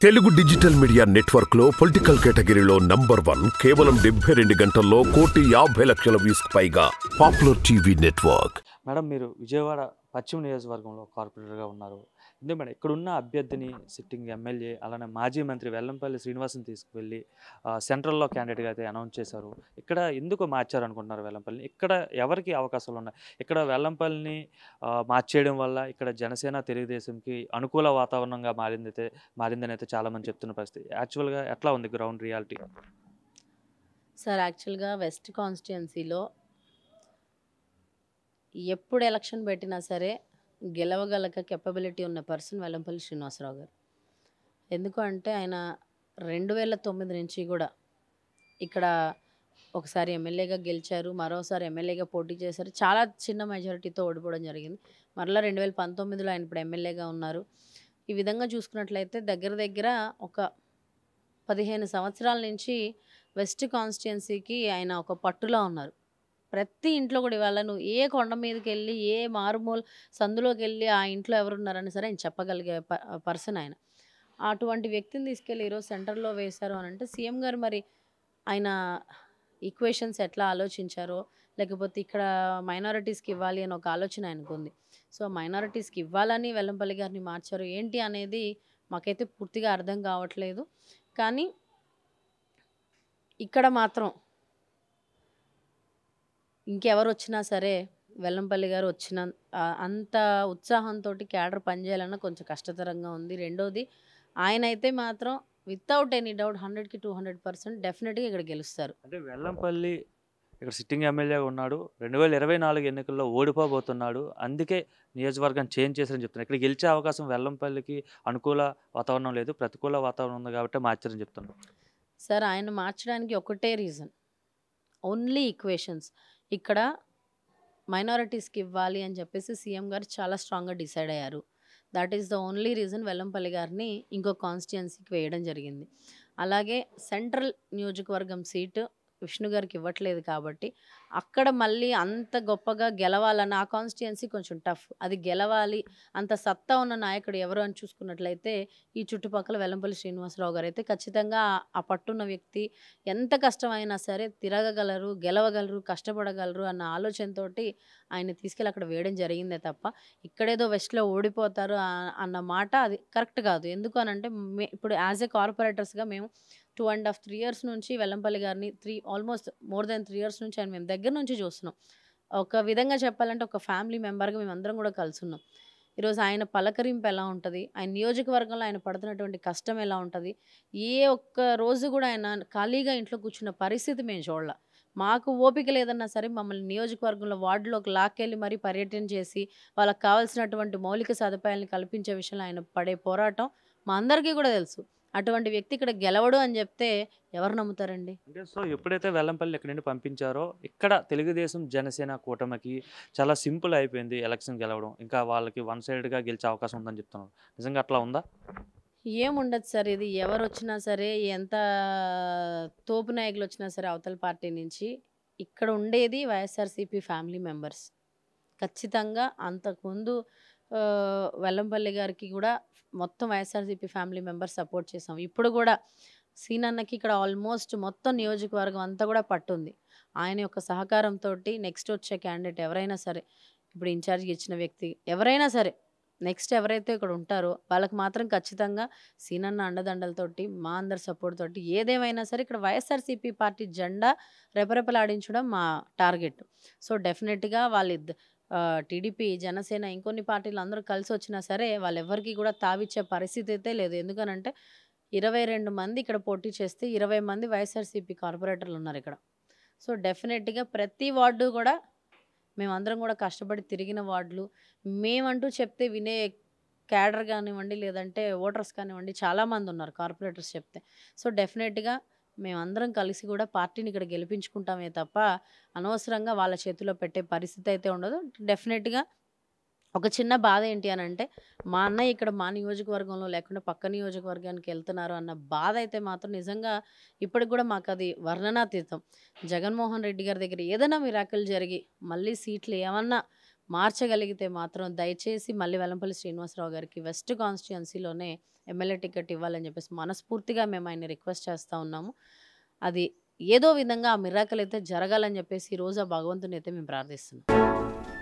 Telugu digital media network లో political కేటగిరీలో number 1 కేవలం 72 గంటల్లో 1,50,00,000 వ్యూస్ పైగా పాపులర్ టీవీ నెట్వర్క్. మేడం, మీరు విజయవాడ పశ్చిమ నియోజకవర్గంలో కార్పొరేటర్గా ఉన్నారు. ఎందుకు మేడం ఇక్కడున్న అభ్యర్థిని సిట్టింగ్ ఎమ్మెల్యే అలానే మాజీ మంత్రి వెల్లంపల్లి శ్రీనివాస్ని తీసుకువెళ్ళి సెంట్రల్లో క్యాండిడేట్గా అయితే అనౌన్స్ చేశారు. ఇక్కడ ఎందుకు మార్చారు అనుకుంటున్నారు వెల్లంపల్లిని? ఇక్కడ ఎవరికి అవకాశాలు ఉన్నాయి? ఇక్కడ వెల్లంపల్లిని మార్చేయడం వల్ల ఇక్కడ జనసేన తెలుగుదేశంకి అనుకూల వాతావరణంగా మారిందని అయితే చాలామంది చెప్తున్న పరిస్థితి. యాక్చువల్గా ఎట్లా ఉంది గ్రౌండ్ రియాలిటీ? సార్, యాక్చువల్గా వెస్ట్ కాన్స్టిట్యున్సీలో ఎప్పుడు ఎలక్షన్ పెట్టినా సరే గెలవగల కెపబిలిటీ ఉన్న పర్సన్ వెల్లంపల్లి శ్రీనివాసరావు గారు. ఎందుకు అంటే ఆయన 2009 నుంచి కూడా ఇక్కడ ఒకసారి ఎమ్మెల్యేగా గెలిచారు, మరోసారి ఎమ్మెల్యేగా పోటీ చేశారు. చాలా చిన్న మెజారిటీతో ఓడిపోవడం జరిగింది. మరలా 2019లో ఆయన ఇప్పుడు ఎమ్మెల్యేగా ఉన్నారు. ఈ విధంగా చూసుకున్నట్లయితే దగ్గర దగ్గర ఒక 15 సంవత్సరాల నుంచి వెస్ట్ కాన్స్టిట్యున్సీకి ఆయన ఒక పట్టులా ఉన్నారు. ప్రతి ఇంట్లో కూడా ఇవాళ నువ్వు ఏ కొండ మీదకి వెళ్ళి ఏ మారుమూల సందులోకి వెళ్ళి ఆ ఇంట్లో ఎవరున్నారని సరే ఆయన చెప్పగలిగే పర్సన్ ఆయన. అటువంటి వ్యక్తిని తీసుకెళ్ళి ఈరోజు సెంటర్లో వేశారు అని అంటే సీఎం గారు మరి ఆయన ఈక్వేషన్స్ ఎట్లా ఆలోచించారో, లేకపోతే ఇక్కడ మైనారిటీస్కి ఇవ్వాలి అని ఒక ఆలోచన ఆయనకు ఉంది. సో మైనారిటీస్కి ఇవ్వాలని వెల్లంపల్లి గారిని మార్చారు ఏంటి అనేది మాకైతే పూర్తిగా అర్థం కావట్లేదు. కానీ ఇక్కడ మాత్రం ఇంకెవరు వచ్చినా సరే వెల్లంపల్లి గారు వచ్చిన అంత ఉత్సాహంతో క్యాడర్ పనిచేయాలన్నా కొంచెం కష్టతరంగా ఉంది. రెండోది, ఆయన అయితే మాత్రం వితౌట్ ఎనీ డౌట్ 100కి 200% డెఫినెట్గా ఇక్కడ గెలుస్తారు. అంటే వెల్లంపల్లి ఇక్కడ సిట్టింగ్ ఎమ్మెల్యేగా ఉన్నాడు, 2024 ఎన్నికల్లో ఓడిపోబోతున్నాడు, అందుకే నియోజకవర్గం చేంజ్ చేశారని చెప్తున్నారు. ఇక్కడ గెలిచే అవకాశం వెల్లంపల్లికి అనుకూల వాతావరణం లేదు, ప్రతికూల వాతావరణం ఉంది కాబట్టి మార్చారని చెప్తున్నారు. సార్, ఆయన మార్చడానికి ఒకటే రీజన్, ఓన్లీ ఈక్వేషన్స్. ఇక్కడ మైనారిటీస్కి ఇవ్వాలి అని చెప్పేసి సీఎం గారు చాలా స్ట్రాంగ్గా డిసైడ్ అయ్యారు. That is the only reason Vellampalli గారిని ఇంకో కాన్స్టిట్యున్సీకి వేయడం జరిగింది. అలాగే సెంట్రల్ నియోజకవర్గం సీటు విష్ణు గారికి ఇవ్వట్లేదు కాబట్టి అక్కడ మళ్ళీ అంత గొప్పగా గెలవాలన్న ఆ కాన్స్టిట్యున్సీ కొంచెం టఫ్. అది గెలవాలి, అంత సత్తా ఉన్న నాయకుడు ఎవరు అని చూసుకున్నట్లయితే ఈ చుట్టుపక్కల వెల్లంపల్లి శ్రీనివాసరావు గారు అయితే ఖచ్చితంగా ఆ పట్టున్న వ్యక్తి. ఎంత కష్టమైనా సరే తిరగగలరు, గెలవగలరు, కష్టపడగలరు అన్న ఆలోచనతో ఆయన తీసుకెళ్ళి అక్కడ వేయడం జరిగిందే తప్ప ఇక్కడేదో వెస్ట్లో ఓడిపోతారు అన్న మాట అది కరెక్ట్ కాదు. ఎందుకు అనంటే ఇప్పుడు యాజ్ ఏ కార్పొరేటర్స్గా మేము 2.5 3 years నుంచి వెల్లంపల్లి గారిని ఆల్మోస్ట్ మోర్ దెన్ 3 years నుంచి ఆయన మేము దగ్గర నుంచి చూస్తున్నాం. ఒక విధంగా చెప్పాలంటే ఒక ఫ్యామిలీ మెంబర్గా మేము అందరం కూడా కలుసున్నాం. ఈరోజు ఆయన పలకరింపు ఎలా ఉంటుంది, ఆయన నియోజకవర్గంలో ఆయన పడుతున్నటువంటి కష్టం ఎలా ఉంటుంది, ఏ ఒక్క రోజు కూడా ఆయన ఖాళీగా ఇంట్లో కూర్చున్న పరిస్థితి మేము చూడాల. మాకు ఓపిక లేదన్నా సరే మమ్మల్ని నియోజకవర్గంలో వార్డులోకి లాక్కెళ్ళి మరీ పర్యటన చేసి వాళ్ళకి కావాల్సినటువంటి మౌలిక సదుపాయాలను కల్పించే విషయంలో ఆయన పడే పోరాటం మా అందరికీ కూడా తెలుసు. అటువంటి వ్యక్తి ఇక్కడ గెలవడు అని చెప్తే ఎవరు నమ్ముతారండి? అంటే సో ఎప్పుడైతే వెల్లంపల్లి ఇక్కడి నుండి పంపించారో ఇక్కడ తెలుగుదేశం జనసేన కూటమికి చాలా సింపుల్ అయిపోయింది ఎలక్షన్ గెలవడం. ఇంకా వాళ్ళకి వన్ సైడ్గా గెలిచే అవకాశం ఉందని చెప్తున్నారు. నిజంగా అట్లా ఉందా? ఏముండదు సార్, ఇది ఎవరు వచ్చినా సరే, ఎంత తోపు నాయకులు వచ్చినా సరే అవతల పార్టీ నుంచి ఇక్కడ ఉండేది వైఎస్ఆర్సీపీ ఫ్యామిలీ మెంబర్స్. ఖచ్చితంగా అంతకుముందు వెల్లంపల్లి గారికి కూడా మొత్తం వైఎస్ఆర్సీపీ ఫ్యామిలీ మెంబర్స్ సపోర్ట్ చేసాం. ఇప్పుడు కూడా సీనన్నకి ఇక్కడ ఆల్మోస్ట్ మొత్తం నియోజకవర్గం అంతా కూడా పట్టుంది. ఆయన యొక్క సహకారంతో నెక్స్ట్ వచ్చే క్యాండిడేట్ ఎవరైనా సరే, ఇప్పుడు ఇన్ఛార్జ్కి ఇచ్చిన వ్యక్తి ఎవరైనా సరే, నెక్స్ట్ ఎవరైతే ఇక్కడ ఉంటారో వాళ్ళకి మాత్రం ఖచ్చితంగా సీనన్న అండదండలతోటి మా అందరి సపోర్ట్ తోటి ఏదేమైనా సరే ఇక్కడ వైఎస్ఆర్సీపీ పార్టీ జెండా రెపరెపలాడించడం మా టార్గెట్. సో డెఫినెట్గా టీడీపీ, జనసేన, ఇంకొన్ని పార్టీలు అందరూ కలిసి వచ్చినా సరే వాళ్ళెవ్వరికి కూడా తావిచ్చే పరిస్థితి అయితే లేదు. ఎందుకనంటే 22 మంది ఇక్కడ పోటీ చేస్తే 20 మంది వైఎస్ఆర్సీపీ కార్పొరేటర్లు ఉన్నారు ఇక్కడ. సో డెఫినెట్గా ప్రతి వార్డు కూడా మేమందరం కూడా కష్టపడి తిరిగిన వార్డులు, మేమంటూ చెప్తే వినే క్యాడర్ కానివ్వండి, లేదంటే ఓటర్స్ కానివ్వండి చాలామంది ఉన్నారు కార్పొరేటర్స్ చెప్తే. సో డెఫినెట్గా మేమందరం కలిసి కూడా పార్టీని ఇక్కడ గెలిపించుకుంటామే తప్ప అనవసరంగా వాళ్ళ చేతిలో పెట్టే పరిస్థితి అయితే ఉండదు. డెఫినెట్గా ఒక చిన్న బాధ ఏంటి అని అంటే మా అన్నయ్య ఇక్కడ మా నియోజకవర్గంలో లేకుండా పక్క నియోజకవర్గానికి వెళ్తున్నారు అన్న బాధ అయితే మాత్రం నిజంగా ఇప్పటికి కూడా మాకు అది వర్ణనాతీతం. జగన్మోహన్ రెడ్డి గారి దగ్గర ఏదైనా మిరాకిల్ జరిగి మళ్ళీ సీట్లు ఏమన్నా మార్చగలిగితే మాత్రం దయచేసి మళ్ళీ వెల్లంపల్లి శ్రీనివాసరావు గారికి వెస్ట్ కాన్స్టిట్యుయెన్సీలోనే ఎమ్మెల్యే టికెట్ ఇవ్వాలని చెప్పేసి మనస్ఫూర్తిగా మేము ఆయన రిక్వెస్ట్ చేస్తూ ఉన్నాము. అది ఏదో విధంగా ఆ మిరాకిల్ అయితే జరగాలని చెప్పేసి ఈరోజు ఆ భగవంతుని అయితే మేము ప్రార్థిస్తున్నాం.